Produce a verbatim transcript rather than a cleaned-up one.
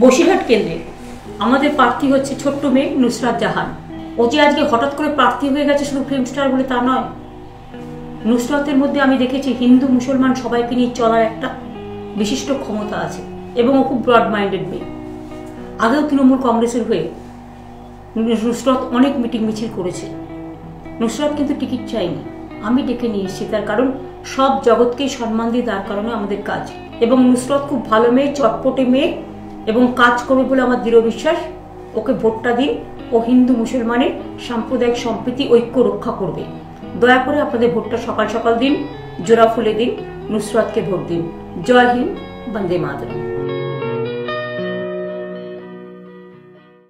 বসিরহাট কেন্দ্রে আমাদের প্রার্থী হচ্ছে ছোট্ট মেয়ে নুসরাত জাহান। ও যে আজকে হঠাৎ করে প্রার্থী হয়ে গেছে শুধু ফিল্ম স্টার বলে তা নয়। নুসরাতের মধ্যে আমি দেখেছি হিন্দু মুসলমান সবাইকে নিয়ে চলার একটা বিশিষ্ট ক্ষমতা আছে এবং ও খুব ব্রড মাইন্ডেড মেয়ে। আগেও তৃণমূল কংগ্রেসের হয়ে নুসরাত অনেক মিটিং মিছিল করেছে। নুসরাত কিন্তু টিকিট চাইনি, আমি ডেকে নিয়ে এসেছি, তার কারণ সব জগৎকেই সম্মান দিয়ে তার কারণে আমাদের কাজ। এবং নুসরাত খুব ভালো মেয়ে, চটপটে মেয়ে এবং কাজ করবে বলে আমার দৃঢ় বিশ্বাস। ওকে ভোটটা দিন, ও হিন্দু মুসলমানের সাম্প্রদায়িক সম্প্রীতি ঐক্য রক্ষা করবে। দয়া করে আপনাদের ভোটটা সকাল সকাল দিন, জোড়া ফুলে দিন, নুসরাতকে ভোট দিন। জয় হিন্দ, বন্দে মাতরম।